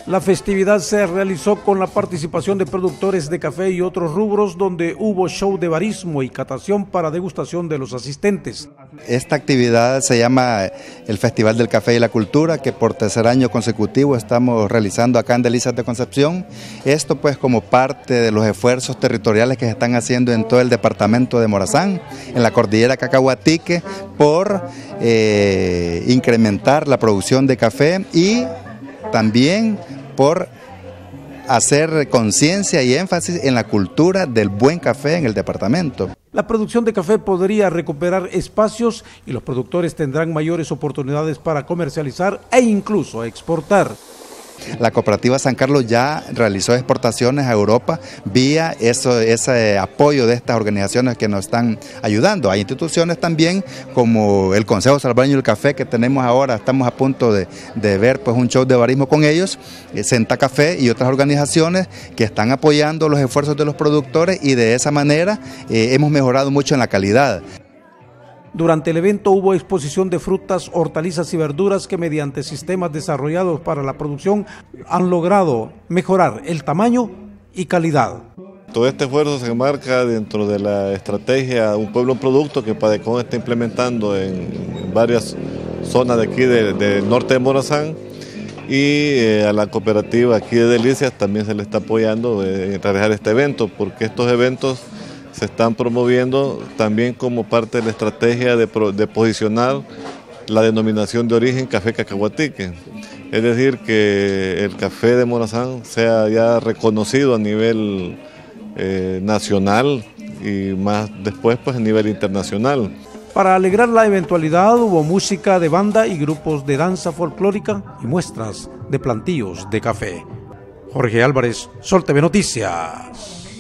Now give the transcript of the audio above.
La festividad se realizó con la participación de productores de café y otros rubros, donde hubo show de barismo y catación para degustación de los asistentes. Esta actividad se llama el Festival del Café y la Cultura, que por tercer año consecutivo estamos realizando acá en Delicias de Concepción. Esto pues como parte de los esfuerzos territoriales que se están haciendo en todo el departamento de Morazán, en la cordillera Cacahuatique, por incrementar la producción de café y también por hacer conciencia y énfasis en la cultura del buen café en el departamento. La producción de café podría recuperar espacios y los productores tendrán mayores oportunidades para comercializar e incluso exportar. La cooperativa San Carlos ya realizó exportaciones a Europa vía ese apoyo de estas organizaciones que nos están ayudando. Hay instituciones también como el Consejo Salvadoreño del Café que tenemos ahora, estamos a punto de ver pues un show de barismo con ellos, Senta Café y otras organizaciones que están apoyando los esfuerzos de los productores y de esa manera hemos mejorado mucho en la calidad. Durante el evento hubo exposición de frutas, hortalizas y verduras que mediante sistemas desarrollados para la producción han logrado mejorar el tamaño y calidad. Todo este esfuerzo se enmarca dentro de la estrategia Un Pueblo, un Producto que PADECON está implementando en varias zonas de aquí del norte de Morazán, y a la cooperativa aquí de Delicias también se le está apoyando en realizar este evento, porque estos eventos se están promoviendo también como parte de la estrategia de posicionar la denominación de origen Café Cacahuatique. Es decir, que el café de Morazán sea ya reconocido a nivel nacional y más después pues a nivel internacional. Para alegrar la eventualidad hubo música de banda y grupos de danza folclórica y muestras de plantíos de café. Jorge Álvarez, Sol TV Noticias.